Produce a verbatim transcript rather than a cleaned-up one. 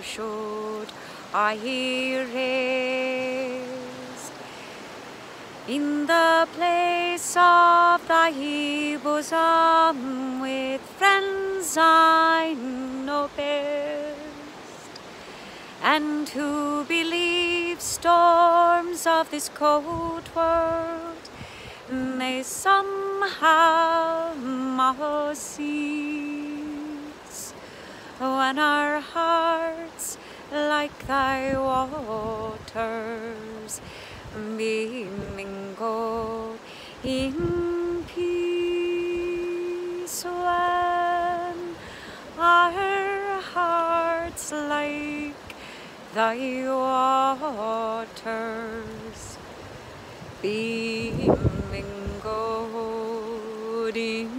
should I raise in the place of thy bosom with friends I know best, and who believe storms of this cold world may somehow cease when our hearts like thy waters be mingled in peace, when our hearts like thy waters be mingled in